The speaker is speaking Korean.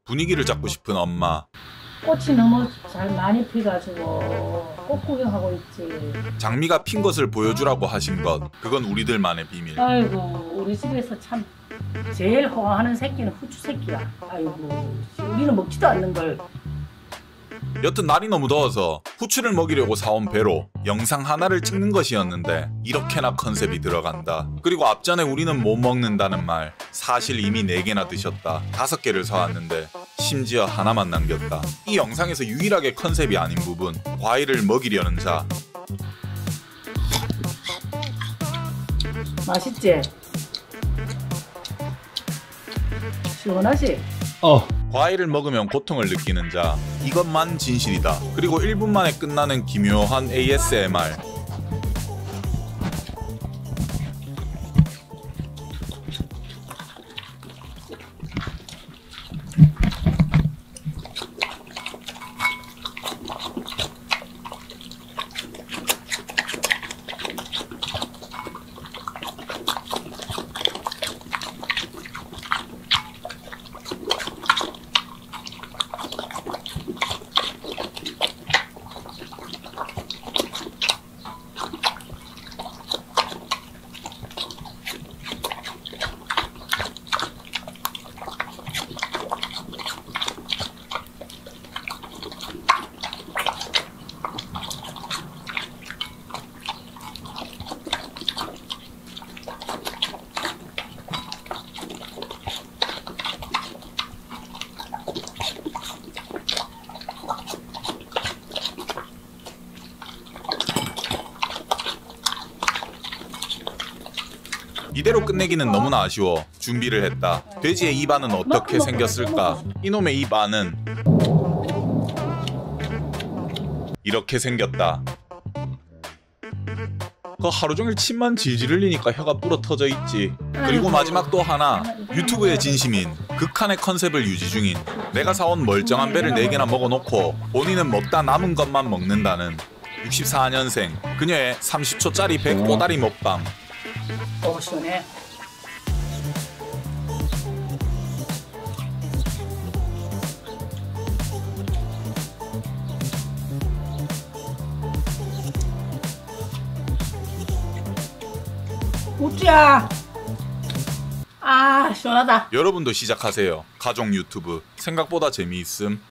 분위기를 잡고 싶은 엄마. 꽃이 너무 잘 많이 피가지고 꽃 구경하고 있지. 장미가 핀 것을 보여주라고 하신 것, 그건 우리들만의 비밀. 아이고, 우리 집에서 참 제일 호강하는 새끼는 후추 새끼야. 아이고, 우리는 먹지도 않는 걸. 여튼 날이 너무 더워서 후추를 먹이려고 사온 배로 영상 하나를 찍는 것이었는데 이렇게나 컨셉이 들어간다. 그리고 앞전에 우리는 못 먹는다는 말, 사실 이미 4개나 드셨다. 5개를 사왔는데 심지어 하나만 남겼다. 이 영상에서 유일하게 컨셉이 아닌 부분, 과일을 먹이려는 자. 맛있지? 시원하지? 과일을 먹으면 고통을 느끼는 자, 이것만 진실이다. 그리고 1분 만에 끝나는 기묘한 ASMR. 이대로 끝내기는 너무나 아쉬워 준비를 했다. 돼지의 입안은 어떻게 생겼을까? 이놈의 입안은 이렇게 생겼다. 그 하루종일 침만 질질 흘리니까 혀가 불어터져 있지. 그리고 마지막 또 하나, 유튜브의 진심인 극한의 컨셉을 유지 중인 내가 사온 멀쩡한 배를 4개나 먹어놓고 본인은 먹다 남은 것만 먹는다는 64년생 그녀의 30초짜리 배 꼬다리 먹방. 시원해. 우쭈야. 아, 시원하다. 여러분도 시작하세요. 가족 유튜브 생각보다 재미있음.